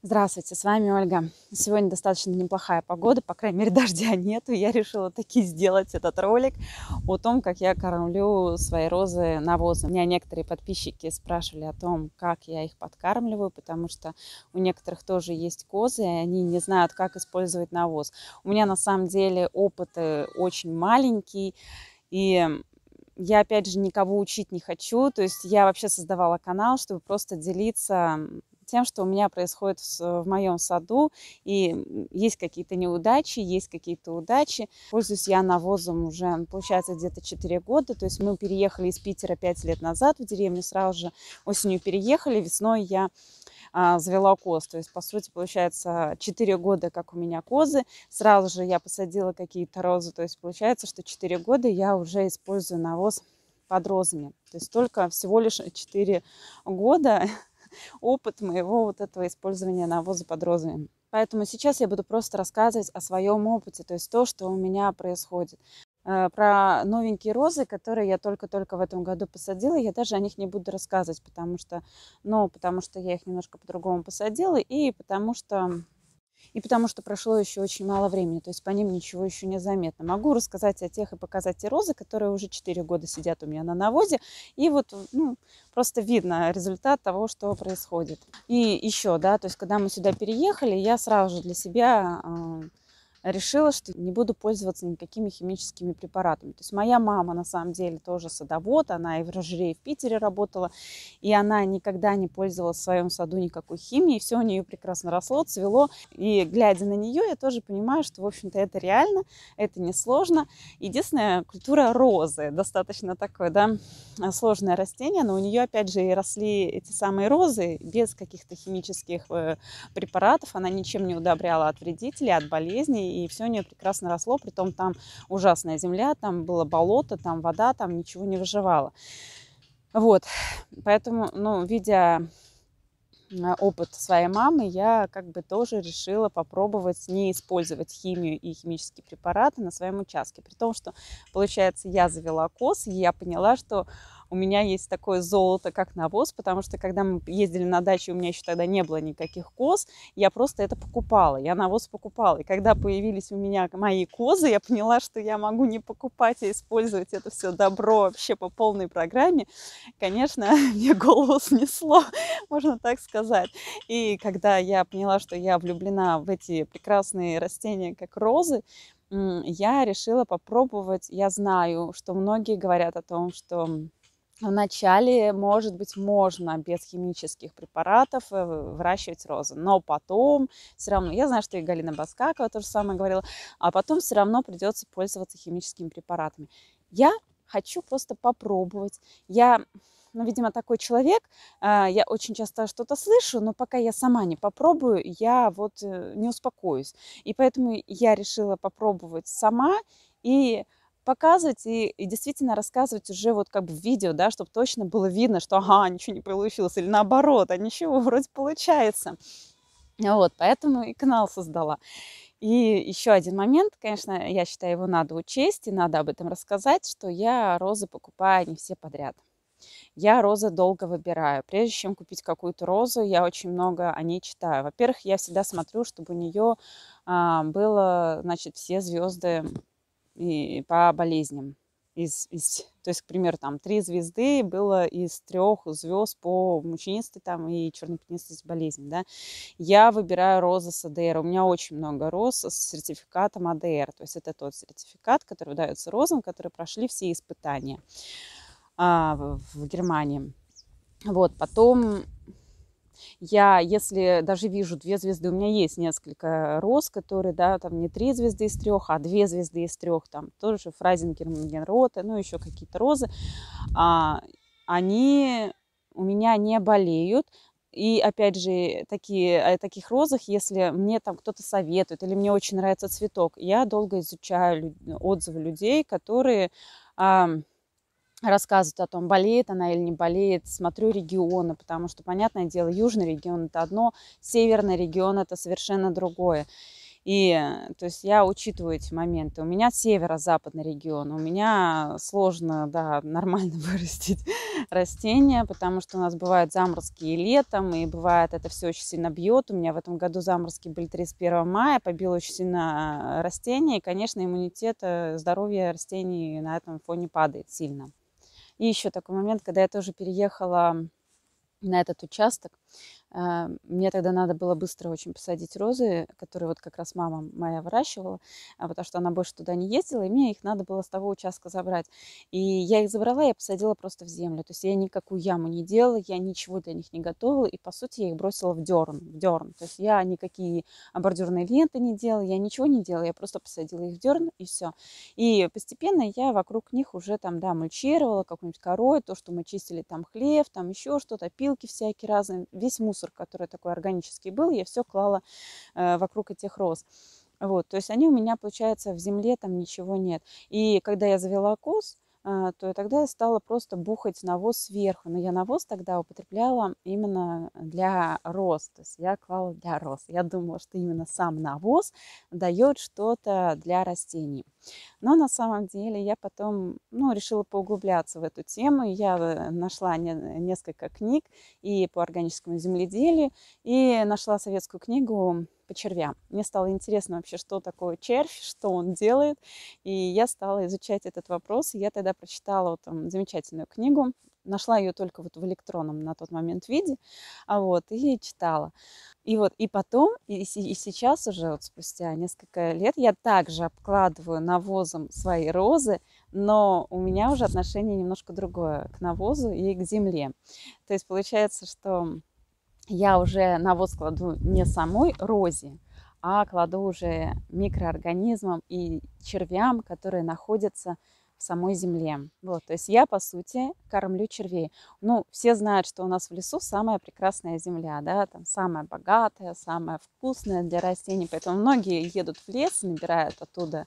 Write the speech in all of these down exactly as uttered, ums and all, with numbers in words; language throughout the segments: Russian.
Здравствуйте, с вами Ольга. Сегодня достаточно неплохая погода, по крайней мере дождя нету. Я решила таки сделать этот ролик о том, как я кормлю свои розы навозом. Меня некоторые подписчики спрашивали о том, как я их подкармливаю, потому что у некоторых тоже есть козы, и они не знают, как использовать навоз. У меня на самом деле опыт очень маленький, и я, опять же, никого учить не хочу. То есть я вообще создавала канал, чтобы просто делиться тем, что у меня происходит в, в моем саду. И есть какие-то неудачи, есть какие-то удачи. Пользуюсь я навозом уже, получается, где-то четыре года. То есть мы переехали из Питера пять лет назад в деревню, сразу же осенью переехали. Весной я а, завела коз. То есть, по сути, получается, четыре года, как у меня козы. Сразу же я посадила какие-то розы. То есть, получается, что четыре года я уже использую навоз под розами. То есть, только всего лишь четыре года опыт моего вот этого использования навоза под розами. Поэтому сейчас я буду просто рассказывать о своем опыте, то есть то, что у меня происходит. Про новенькие розы, которые я только-только в этом году посадила, я даже о них не буду рассказывать, потому что, ну, потому что я их немножко по-другому посадила, и потому что... И потому что прошло еще очень мало времени, то есть по ним ничего еще не заметно. Могу рассказать о тех и показать те розы, которые уже четыре года сидят у меня на навозе. И вот, ну, просто видно результат того, что происходит. И еще, да, то есть когда мы сюда переехали, я сразу же для себя решила, что не буду пользоваться никакими химическими препаратами. То есть моя мама на самом деле тоже садовод, она и в оранжерее в Питере работала, и она никогда не пользовалась в своем саду никакой химией, все у нее прекрасно росло, цвело. И глядя на нее, я тоже понимаю, что, в общем-то, это реально, это несложно. Единственная культура розы, достаточно такое, да, сложное растение, но у нее, опять же, и росли эти самые розы без каких-то химических препаратов, она ничем не удобряла от вредителей, от болезней, и все у нее прекрасно росло, притом там ужасная земля, там было болото, там вода, там ничего не выживало. Вот, поэтому, ну, видя опыт своей мамы, я как бы тоже решила попробовать не использовать химию и химические препараты на своем участке. При том, что, получается, я завела коз, и я поняла, что у меня есть такое золото, как навоз, потому что когда мы ездили на дачу, у меня еще тогда не было никаких коз, я просто это покупала, я навоз покупала. И когда появились у меня мои козы, я поняла, что я могу не покупать, а использовать это все добро вообще по полной программе. Конечно, мне голову снесло, можно так сказать. И когда я поняла, что я влюблена в эти прекрасные растения, как розы, я решила попробовать. Я знаю, что многие говорят о том, что вначале, может быть, можно без химических препаратов выращивать розы, но потом все равно, я знаю, что и Галина Баскакова то же самое говорила, а потом все равно придется пользоваться химическими препаратами. Я хочу просто попробовать. Я, ну, видимо, такой человек, я очень часто что-то слышу, но пока я сама не попробую, я вот не успокоюсь. И поэтому я решила попробовать сама и показывать и, и действительно рассказывать уже вот как бы в видео, да, чтобы точно было видно, что ага, ничего не получилось, или наоборот, а ничего вроде получается. Вот, поэтому и канал создала. И еще один момент, конечно, я считаю, его надо учесть и надо об этом рассказать, что я розы покупаю не все подряд. Я розы долго выбираю. Прежде чем купить какую-то розу, я очень много о ней читаю. Во-первых, я всегда смотрю, чтобы у нее а, было, значит, все звезды и по болезням. Из, из, то есть, к примеру, там три звезды было из трех звезд по мучнистой там и чернопятнистой болезни. Да? Я выбираю розы с АДР. У меня очень много роз с сертификатом АДР. То есть это тот сертификат, который выдается розам, которые прошли все испытания а, в, в Германии. Вот, потом я, если даже вижу две звезды, у меня есть несколько роз, которые, да, там не три звезды из трех, а две звезды из трех, там тоже Фразингер, Мангенроте, ну еще какие-то розы, а, они у меня не болеют. И опять же, такие, о таких розах, если мне там кто-то советует или мне очень нравится цветок, я долго изучаю отзывы людей, которые а, рассказывают о том, болеет она или не болеет, смотрю регионы, потому что, понятное дело, южный регион – это одно, северный регион – это совершенно другое. И, э, то есть я учитываю эти моменты. У меня северо-западный регион, у меня сложно, да, нормально вырастить растения, потому что у нас бывают заморозки и летом, и бывает это все очень сильно бьет. У меня в этом году заморозки были тридцать первого мая, побило очень сильно растения, и, конечно, иммунитет, э, здоровье растений на этом фоне падает сильно. И еще такой момент, когда я тоже переехала на этот участок, а, мне тогда надо было быстро очень посадить розы, которые вот как раз мама моя выращивала, а, потому что она больше туда не ездила, и мне их надо было с того участка забрать. И я их забрала, я посадила просто в землю. То есть я никакую яму не делала, я ничего для них не готовила, и по сути я их бросила в дерн. В дерн. То есть я никакие бордюрные ленты не делала, я ничего не делала, я просто посадила их в дерн, и все. И постепенно я вокруг них уже там, да, мульчировала какой-нибудь корой, то, что мы чистили там хлев, там еще что-то, опилки всякие разные, весь мусор, который такой органический был, я все клала э, вокруг этих роз. Вот, то есть они у меня, получается, в земле там ничего нет. И когда я завела коз, а, то тогда я стала просто бухать навоз сверху. Но я навоз тогда употребляла именно для роз. То есть я клала для роз. Я думала, что именно сам навоз дает что-то для растений. Но на самом деле я потом, ну, решила поуглубляться в эту тему. Я э, нашла не- несколько книг и по органическому земледелию, и нашла советскую книгу по червям. Мне стало интересно вообще, что такое червь, что он делает. И я стала изучать этот вопрос. И я тогда прочитала вот, там, замечательную книгу. Нашла ее только вот в электронном на тот момент виде. А вот, и читала. И вот, и потом, и, и сейчас уже, вот спустя несколько лет, я также обкладываю навозом свои розы, но у меня уже отношение немножко другое к навозу и к земле. То есть получается, что я уже навоз кладу не самой розе, а кладу уже микроорганизмам и червям, которые находятся в самой земле. Вот, то есть я, по сути, кормлю червей. Ну, все знают, что у нас в лесу самая прекрасная земля, да, там самая богатая, самая вкусная для растений, поэтому многие едут в лес, набирают оттуда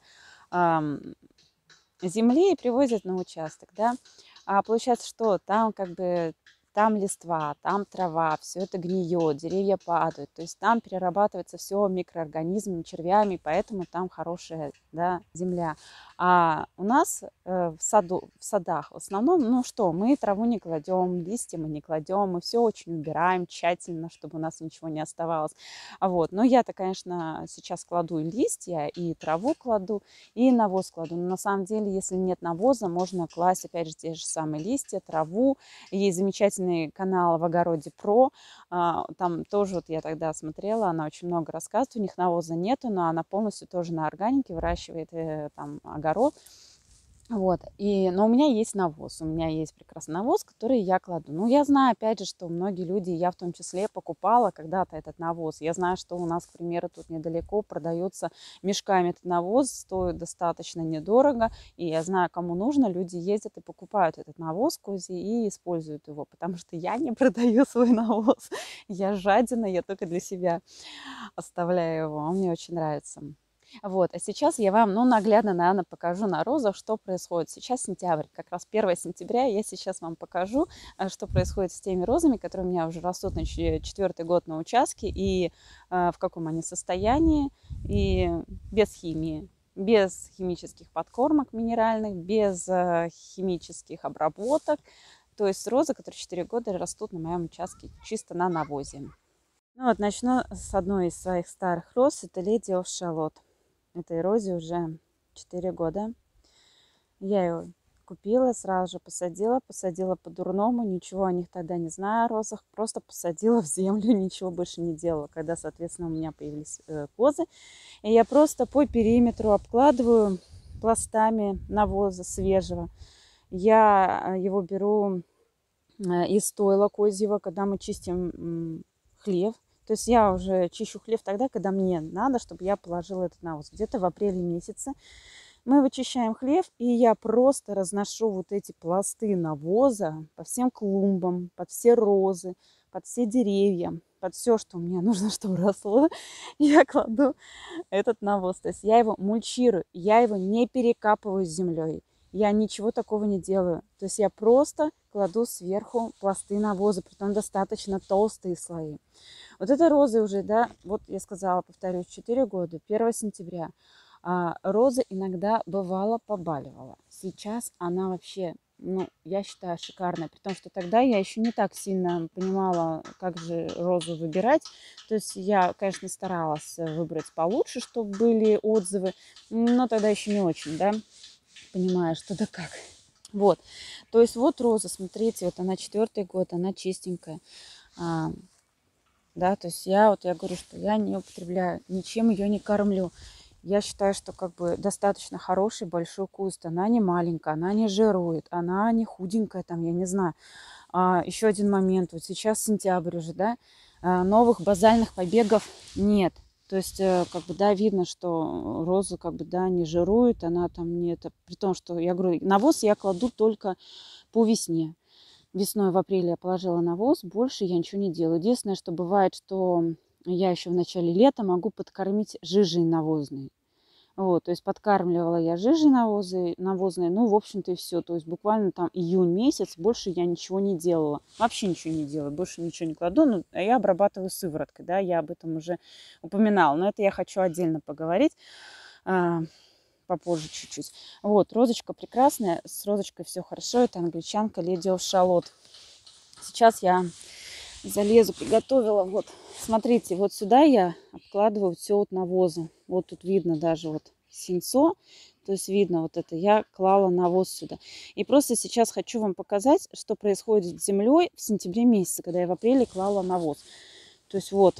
эм, земли и привозят на участок, да. А получается, что там как бы там листва, там трава, все это гниет, деревья падают, то есть там перерабатывается все микроорганизмами, червями, поэтому там хорошая, да, земля. А у нас э, в саду, в садах в основном, ну что, мы траву не кладем, листья мы не кладем, мы все очень убираем тщательно, чтобы у нас ничего не оставалось. А вот, но я-то, конечно, сейчас кладу и листья, и траву кладу, и навоз кладу. Но на самом деле, если нет навоза, можно класть, опять же, те же самые листья, траву. Есть замечательный канал «В огороде про». А, Там тоже вот я тогда смотрела, она очень много рассказывает. У них навоза нету, но она полностью тоже на органике выращивает э, там огород. Вот, и, но у меня есть навоз, у меня есть прекрасный навоз, который я кладу. Ну, я знаю, опять же, что многие люди, я в том числе, покупала когда-то этот навоз. Я знаю, что у нас, к примеру, тут недалеко продается мешками этот навоз, стоит достаточно недорого. И я знаю, кому нужно, люди ездят и покупают этот навоз козий и используют его, потому что я не продаю свой навоз. Я жадина, я только для себя оставляю его, он мне очень нравится. Вот, а сейчас я вам, ну, наглядно, наверное, покажу на розах, что происходит. Сейчас сентябрь, как раз первое сентября, я сейчас вам покажу, э, что происходит с теми розами, которые у меня уже растут на четвертый год на участке, и э, в каком они состоянии, и без химии, без химических подкормок минеральных, без э, химических обработок. То есть розы, которые четыре года растут на моем участке чисто на навозе. Ну вот, начну с одной из своих старых роз, это Lady of Shalott. Этой розе уже четыре года. Я ее купила, сразу же посадила, посадила по-дурному, ничего о них тогда не знаю, о розах, просто посадила в землю, ничего больше не делала. Когда, соответственно, у меня появились э, козы, и я просто по периметру обкладываю пластами навоза свежего. Я его беру э, из стойла козьего, когда мы чистим м, хлев. То есть я уже чищу хлев тогда, когда мне надо, чтобы я положила этот навоз. Где-то в апреле месяце мы вычищаем хлев, и я просто разношу вот эти пласты навоза по всем клумбам, под все розы, под все деревья, под все, что мне нужно, чтобы росло. Я кладу этот навоз. То есть я его мульчирую, я его не перекапываю с землей. Я ничего такого не делаю. То есть я просто кладу сверху пласты навоза, притом достаточно толстые слои. Вот этой розы уже, да, вот я сказала, повторюсь, четыре года, первого сентября. А, роза иногда бывало побаливала. Сейчас она вообще, ну, я считаю, шикарная. При том, что тогда я еще не так сильно понимала, как же розу выбирать. То есть я, конечно, старалась выбрать получше, чтобы были отзывы, но тогда еще не очень, да, понимая, что да как. Вот, то есть вот роза, смотрите, вот она четвертый год, она чистенькая. А, да, то есть я вот, я говорю, что я не употребляю, ничем ее не кормлю. Я считаю, что как бы достаточно хороший большой куст. Она не маленькая, она не жирует, она не худенькая, там, я не знаю. А, еще один момент. Вот сейчас сентябрь уже, да, а, новых базальных побегов нет. То есть, как бы, да, видно, что роза, как бы, да, не жирует, она там не это. При том, что, я говорю, навоз я кладу только по весне. Весной в апреле я положила навоз, больше я ничего не делаю. Единственное, что бывает, что я еще в начале лета могу подкормить жижей навозной. Вот, то есть подкармливала я жижей навозы, навозной, ну, в общем-то, и все. То есть буквально там июнь месяц, больше я ничего не делала. Вообще ничего не делаю, больше ничего не кладу. Ну, а я обрабатываю сывороткой, да, я об этом уже упоминала. Но это я хочу отдельно поговорить а, попозже чуть-чуть. Вот, розочка прекрасная, с розочкой все хорошо. Это англичанка Lady of Shalott. Сейчас я залезу, приготовила, вот, смотрите, вот сюда я обкладываю все вот навозом. Вот тут видно даже вот сенцо, то есть видно вот это, я клала навоз сюда. И просто сейчас хочу вам показать, что происходит с землей в сентябре месяце, когда я в апреле клала навоз. То есть вот,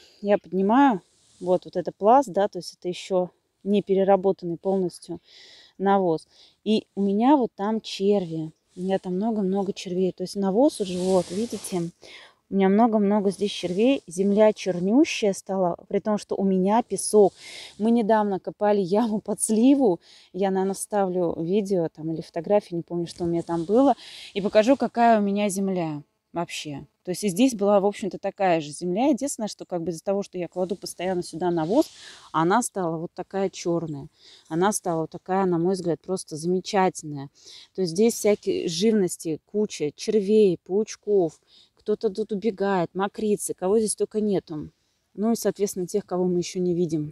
я поднимаю, вот, вот это пласт, да, то есть это еще не переработанный полностью навоз. И у меня вот там черви, у меня там много-много червей, то есть навоз уже, вот, видите, у меня много-много здесь червей. Земля чернющая стала, при том, что у меня песок. Мы недавно копали яму под сливу. Я, наверное, вставлю видео там или фотографию, не помню, что у меня там было. И покажу, какая у меня земля вообще. То есть и здесь была, в общем-то, такая же земля. Единственное, что как бы из-за того, что я кладу постоянно сюда навоз, она стала вот такая черная. Она стала вот такая, на мой взгляд, просто замечательная. То есть здесь всякие живности, куча червей, паучков. Кто-то тут убегает, мокрицы, кого здесь только нету. Ну и, соответственно, тех, кого мы еще не видим.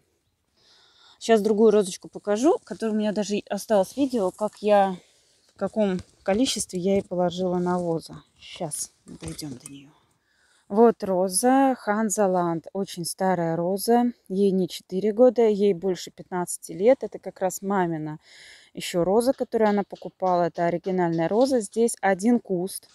Сейчас другую розочку покажу, которая у меня даже осталось видео, как я, в каком количестве я ей положила навоза. Сейчас дойдем до нее. Вот роза Ханзаланд, очень старая роза, ей не четыре года, ей больше пятнадцати лет. Это как раз мамина еще роза, которую она покупала, это оригинальная роза. Здесь один куст.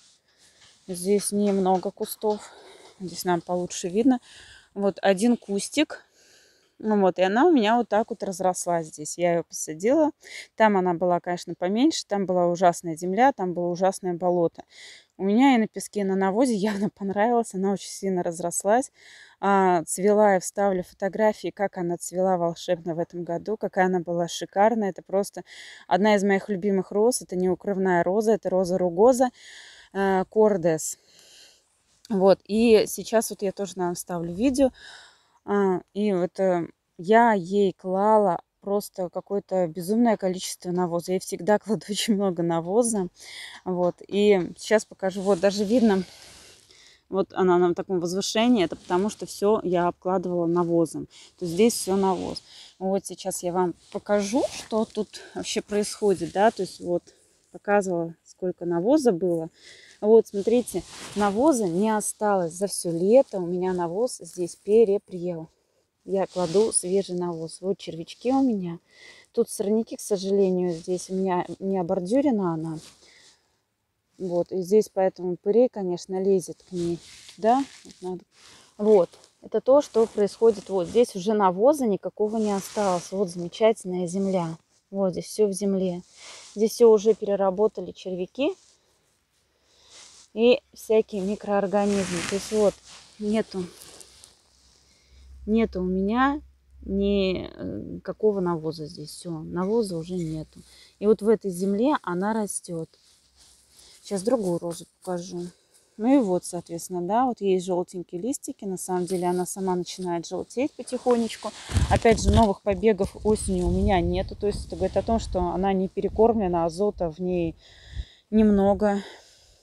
Здесь немного кустов. Здесь нам получше видно. Вот один кустик. Ну вот, и она у меня вот так вот разросла здесь. Я ее посадила. Там она была, конечно, поменьше. Там была ужасная земля, там было ужасное болото. У меня и на песке, и на навозе явно понравилась. Она очень сильно разрослась. А, цвела, я вставлю фотографии, как она цвела волшебно в этом году. Какая она была шикарная. Это просто одна из моих любимых роз. Это неукрывная роза. Это роза ругоза. Кордес. Вот, и сейчас вот я тоже нам вставлю видео. А, и вот э, я ей клала просто какое-то безумное количество навоза. Я всегда кладу очень много навоза. Вот, и сейчас покажу. Вот, даже видно, вот она на таком возвышении. Это потому, что все я обкладывала навозом. То есть здесь все навоз. Вот сейчас я вам покажу, что тут вообще происходит, да. То есть вот показывала, сколько навоза было. Вот, смотрите, навоза не осталось за все лето. У меня навоз здесь перепрел. Я кладу свежий навоз. Вот червячки у меня. Тут сорняки, к сожалению, здесь у меня не обордюрена она. Вот, и здесь поэтому пырей, конечно, лезет к ней. Да? Вот, надо. Вот, это то, что происходит. Вот здесь уже навоза никакого не осталось. Вот замечательная земля. Вот здесь все в земле. Здесь все уже переработали червяки и всякие микроорганизмы. То есть вот нету, нету у меня никакого навоза здесь. Все, навоза уже нету. И вот в этой земле она растет. Сейчас другую розу покажу. Ну и вот, соответственно, да, вот есть желтенькие листики. На самом деле она сама начинает желтеть потихонечку. Опять же, новых побегов осенью у меня нету. То есть это говорит о том, что она не перекормлена, азота в ней немного.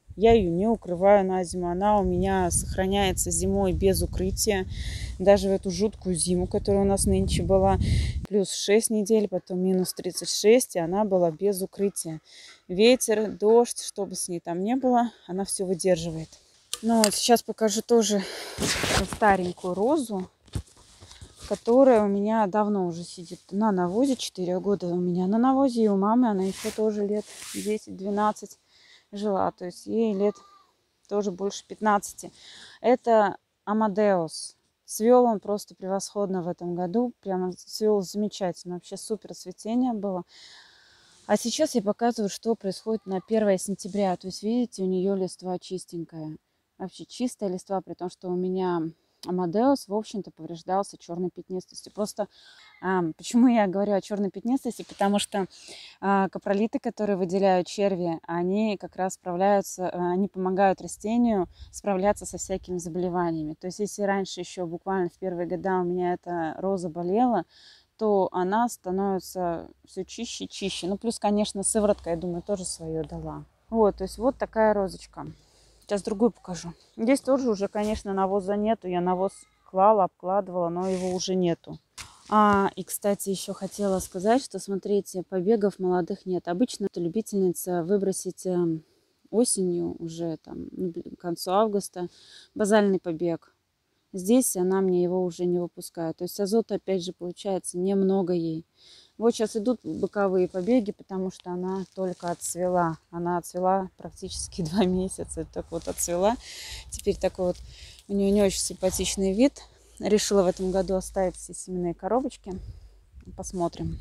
Я ее не укрываю на зиму. Она у меня сохраняется зимой без укрытия. Даже в эту жуткую зиму, которая у нас нынче была. Плюс шесть недель, потом минус тридцать шесть. И она была без укрытия. Ветер, дождь, что бы с ней там не было, она все выдерживает. Ну вот сейчас покажу тоже старенькую розу, которая у меня давно уже сидит на навозе. четыре года у меня на навозе. И у мамы она еще тоже лет десять-двенадцать жила. То есть ей лет тоже больше пятнадцати. Это Амадеус. Цвел он просто превосходно в этом году. Прямо цвел замечательно. Вообще супер цветение было. А сейчас я показываю, что происходит на первое сентября. То есть, видите, у нее листва чистенькая. Вообще чистая листва, при том, что у меня Амадеус, в общем-то, повреждался черной пятнистостью. Просто а, почему я говорю о черной пятнистости? Потому что а, капролиты, которые выделяют черви, они как раз справляются, они помогают растению справляться со всякими заболеваниями. То есть, если раньше еще буквально в первые года у меня эта роза болела, то она становится все чище и чище. Ну, плюс, конечно, сыворотка, я думаю, тоже свое дала. Вот, то есть вот такая розочка. Сейчас другую покажу. Здесь тоже уже, конечно, навоза нету. Я навоз клала, обкладывала, но его уже нету. А, и, кстати, еще хотела сказать, что, смотрите, побегов молодых нет. Обычно это любительница выбросить осенью, уже там, к концу августа, базальный побег. Здесь она мне его уже не выпускает. То есть азота, опять же, получается немного ей. Вот сейчас идут боковые побеги, потому что она только отцвела. Она отцвела практически два месяца. Так вот отцвела. Теперь такой вот у нее не очень симпатичный вид. Решила в этом году оставить все семенные коробочки. Посмотрим.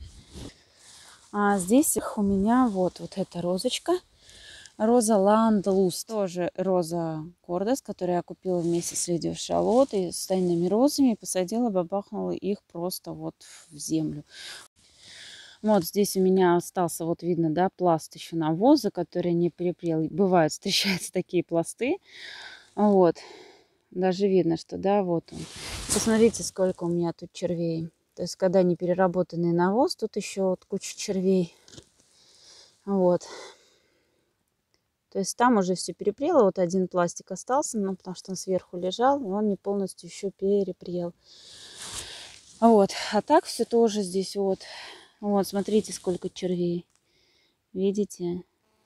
А здесь у меня вот, вот эта розочка. Роза Ландлуст. Тоже роза Кордес, которую я купила вместе с Лидией Шалот и с тайными розами. Посадила, бабахнула их просто вот в землю. Вот здесь у меня остался, вот видно, да, пласт еще навоза, который не перепрел. Бывают, встречаются такие пласты. Вот. Даже видно, что, да, вот он. Посмотрите, сколько у меня тут червей. То есть, когда не переработанный навоз, тут еще вот куча червей. Вот. То есть там уже все перепрело. Вот один пластик остался, ну, потому что он сверху лежал, и он не полностью еще перепрел. Вот. А так все тоже здесь вот. Вот, смотрите, сколько червей. Видите?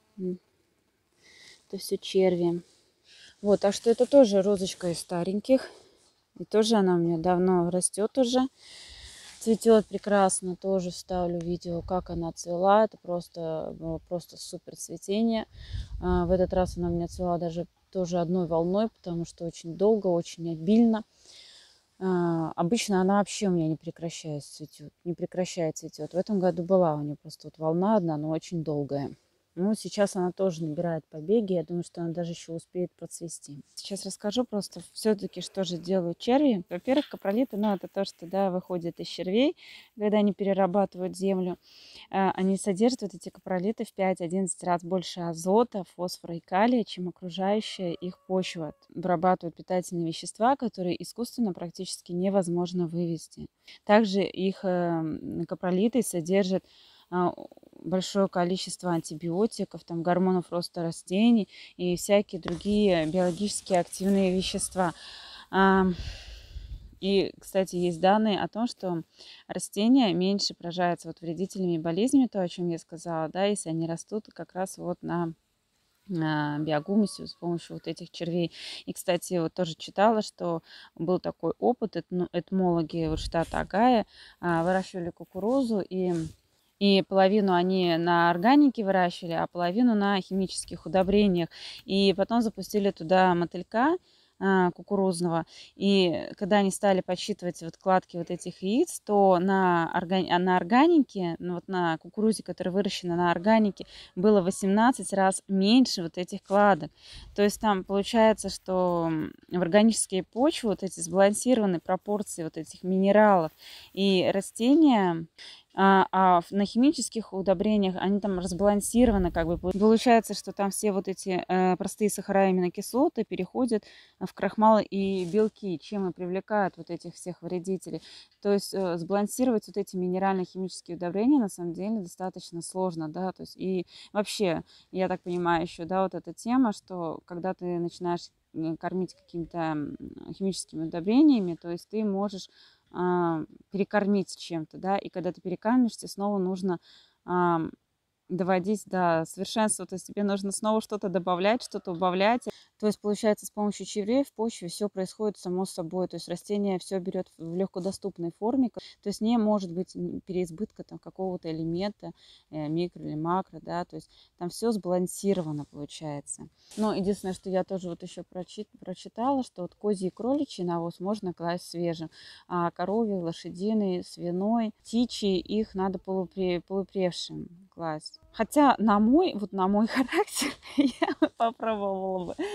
Это все черви. Вот, так что это тоже розочка из стареньких. И тоже она у меня давно растет уже. Цветет прекрасно. Тоже вставлю видео, как она цвела. Это просто, просто супер цветение. А, в этот раз она у меня цвела даже тоже одной волной, потому что очень долго, очень обильно. А, обычно она вообще у меня не прекращает цветет. Не прекращает цветет. В этом году была у нее просто вот волна одна, но очень долгая. Ну, сейчас она тоже набирает побеги. Я думаю, что она даже еще успеет процвести. Сейчас расскажу просто все-таки, что же делают черви. Во-первых, капролиты, ну, это то, что, да, выходит из червей, когда они перерабатывают землю. Они содержат, вот эти капролиты, в пять-одиннадцать раз больше азота, фосфора и калия, чем окружающая их почва. Вырабатывают питательные вещества, которые искусственно практически невозможно вывести. Также их капролиты содержат большое количество антибиотиков, там, гормонов роста растений и всякие другие биологически активные вещества. И, кстати, есть данные о том, что растения меньше поражаются вот вредителями и болезнями, то, о чем я сказала, да, если они растут как раз вот на биогумусе с помощью вот этих червей. И, кстати, вот тоже читала, что был такой опыт, этмологи вот штата Огайо выращивали кукурузу, и И половину они на органике выращивали, а половину на химических удобрениях. И потом запустили туда мотылька а, кукурузного. И когда они стали подсчитывать вот кладки вот этих яиц, то на, органи... на органике, ну вот на кукурузе, которая выращена на органике, было восемнадцать раз меньше вот этих кладок. То есть там получается, что в органические почвы вот эти сбалансированные пропорции вот этих минералов и растения А, а в- на химических удобрениях они там разбалансированы, как бы получается, что там все вот эти э, простые сахара, аминокислоты переходят в крахмалы и белки, чем и привлекают вот этих всех вредителей. То есть э, сбалансировать вот эти минерально-химические удобрения на самом деле достаточно сложно, да, то есть и вообще, я так понимаю еще, да, вот эта тема, что когда ты начинаешь м, кормить какими-то м, химическими удобрениями, то есть ты можешь а, перекормить чем-то, да, и когда ты перекармишься, снова нужно а, доводить до совершенства, то есть тебе нужно снова что-то добавлять, что-то убавлять. То есть, получается, с помощью червей в почве все происходит само собой, то есть растение все берет в легкодоступной форме, то есть не может быть переизбытка там какого-то элемента, э, микро или макро, да, то есть там все сбалансировано получается. Но единственное, что я тоже вот еще прочит, прочитала, что вот козий и кроличий навоз можно класть свежим, а коровий, лошадиный, свиной, птичий их надо полупре, полупревшим класть. Хотя на мой, вот на мой характер я бы попробовала бы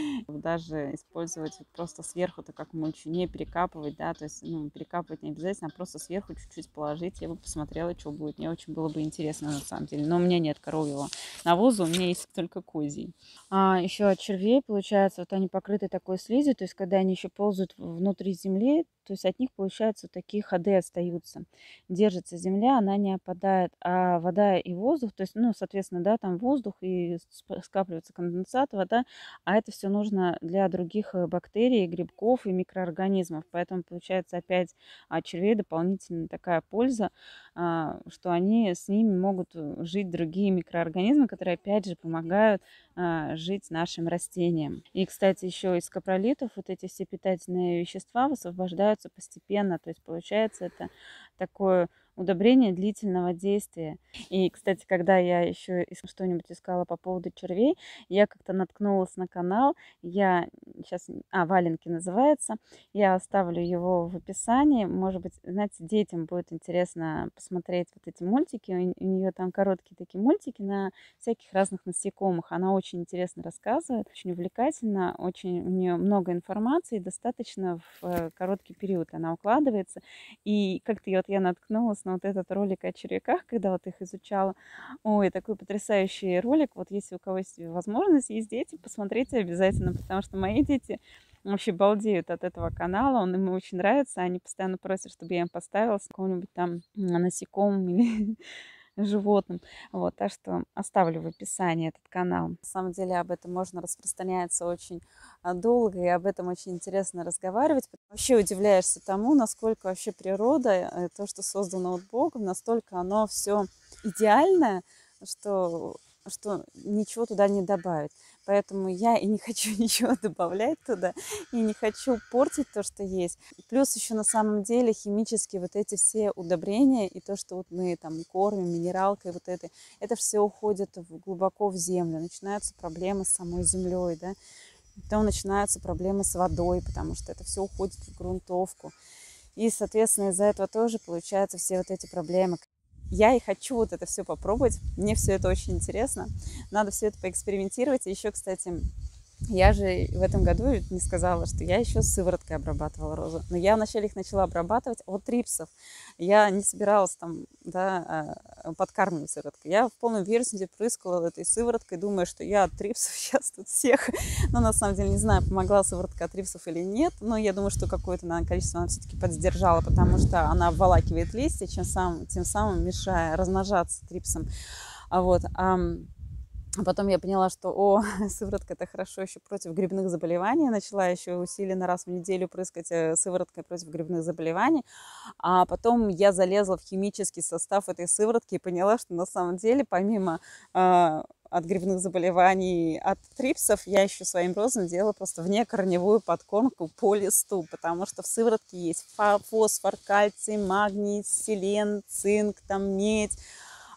даже использовать вот просто сверху-то как мульчу, не перекапывать, да, то есть, ну, перекапывать не обязательно, а просто сверху чуть-чуть положить, я бы посмотрела, что будет. Мне очень было бы интересно на самом деле, но у меня нет коровьего навоза, у меня есть только козий. А еще от червей, получается, вот они покрыты такой слизью, то есть когда они еще ползают внутри земли, то есть от них, получается, вот такие ходы остаются. Держится земля, она не опадает, а вода и воздух, то есть, ну, соответственно, да, там воздух и скапливается конденсат, вода, а это все нужно для других э, бактерий, грибков и микроорганизмов. Поэтому получается опять от червей дополнительно такая польза, а, что они с ними могут э, жить другие микроорганизмы, которые опять же помогают а, жить нашим растениям. И, кстати, еще из капролитов вот эти все питательные вещества высвобождаются постепенно. То есть получается это такое удобрение длительного действия. И, кстати, когда я еще что-нибудь искала по поводу червей, я как-то наткнулась на канал, я сейчас, а, Валенки называется, я оставлю его в описании, может быть, знаете, детям будет интересно посмотреть вот эти мультики, у, у нее там короткие такие мультики на всяких разных насекомых, она очень интересно рассказывает, очень увлекательно, очень у нее много информации, достаточно в э, короткий период она укладывается, и как-то вот я наткнулась на вот этот ролик о червяках, когда вот их изучала. Ой, такой потрясающий ролик. Вот если у кого есть возможность, есть дети, посмотрите обязательно, потому что мои дети вообще балдеют от этого канала, он им очень нравится, они постоянно просят, чтобы я им поставила с какого-нибудь там насекомым или животным. Вот, так что оставлю в описании этот канал. На самом деле об этом можно распространяться очень а, долго, и об этом очень интересно разговаривать. Вообще удивляешься тому, насколько вообще природа, э, то, что создано от Бога, настолько оно все идеальное, что, что ничего туда не добавить. Поэтому я и не хочу ничего добавлять туда, и не хочу портить то, что есть. Плюс еще на самом деле химические вот эти все удобрения и то, что вот мы там кормим минералкой вот этой, это все уходит в, глубоко в землю. Начинаются проблемы с самой землей, да. Потом начинаются проблемы с водой, потому что это все уходит в грунтовку. И, соответственно, из-за этого тоже получаются все вот эти проблемы. Я и хочу вот это все попробовать. Мне все это очень интересно. Надо все это поэкспериментировать. И еще, кстати, я же в этом году не сказала, что я еще сывороткой обрабатывала розу. Но я вначале их начала обрабатывать от трипсов. Я не собиралась там, да, подкармливать сывороткой. Я в полной уверенности прыскала этой сывороткой, думая, что я от трипсов сейчас тут всех. Но на самом деле не знаю, помогла сыворотка от трипсов или нет. Но я думаю, что какое-то наверное, количество она все-таки поддержала, потому что она обволакивает листья, чем сам, тем самым мешая размножаться трипсам. А вот... А потом я поняла, что, о, сыворотка это хорошо еще против грибных заболеваний. Начала еще усиленно раз в неделю прыскать сывороткой против грибных заболеваний. А потом я залезла в химический состав этой сыворотки и поняла, что на самом деле, помимо э, от грибных заболеваний, от трипсов, я еще своим розам делала просто внекорневую подкормку по листу, потому что в сыворотке есть фосфор, кальций, магний, селен, цинк, там медь.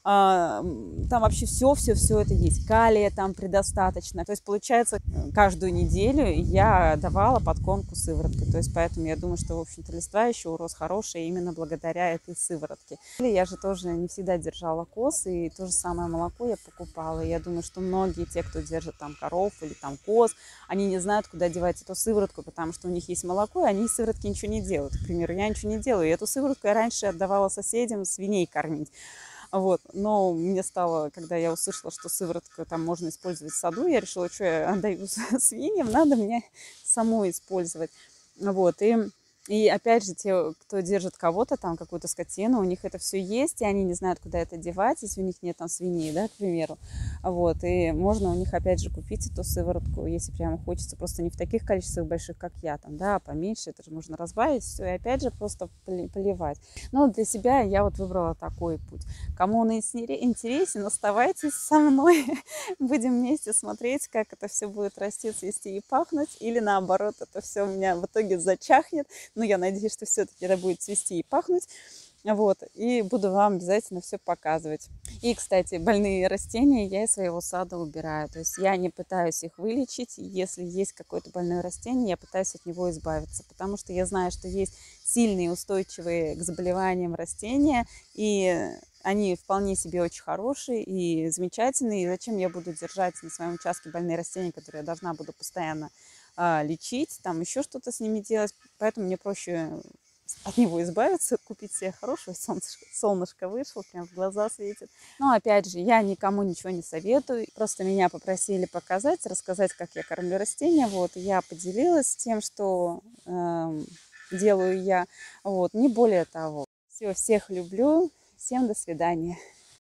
А, там вообще все, все, все это есть. Калия там предостаточно. То есть, получается, каждую неделю я давала подкормку сывороткой. То есть, поэтому я думаю, что, в общем-то, листва еще урос хороший именно благодаря этой сыворотке. Я же тоже не всегда держала коз, и то же самое молоко я покупала. И я думаю, что многие те, кто держит там коров или там коз, они не знают, куда девать эту сыворотку, потому что у них есть молоко, и они из сыворотки ничего не делают. К примеру, я ничего не делаю. И эту сыворотку я раньше отдавала соседям свиней кормить. Вот. Но мне стало, когда я услышала, что сыворотку там можно использовать в саду, я решила, что я отдаю свиньям, надо мне самой использовать. Вот. И, и опять же, те, кто держит кого-то, там какую-то скотину, у них это все есть, и они не знают, куда это девать, если у них нет там свиней, да, к примеру. Вот. И можно у них, опять же, купить эту сыворотку, если прямо хочется, просто не в таких количествах больших, как я, там, да, а поменьше, это же можно разбавить все, и опять же просто поливать. Но для себя я вот выбрала такой путь. Кому он интересен, оставайтесь со мной, будем вместе смотреть, как это все будет расти, цвести и пахнуть, или наоборот, это все у меня в итоге зачахнет. Но я надеюсь, что все-таки это будет цвести и пахнуть. Вот, и буду вам обязательно все показывать. И, кстати, больные растения я из своего сада убираю. То есть я не пытаюсь их вылечить. Если есть какое-то больное растение, я пытаюсь от него избавиться. Потому что я знаю, что есть сильные, устойчивые к заболеваниям растения. И они вполне себе очень хорошие и замечательные. И зачем я буду держать на своем участке больные растения, которые я должна буду постоянно а, лечить, там еще что-то с ними делать. Поэтому мне проще от него избавиться, купить себе хорошее солнышко. Солнышко вышло, прям в глаза светит. Но опять же, я никому ничего не советую. Просто меня попросили показать, рассказать, как я кормлю растения. Вот, я поделилась тем, что э, делаю я. Вот, не более того. Все, всех люблю. Всем до свидания.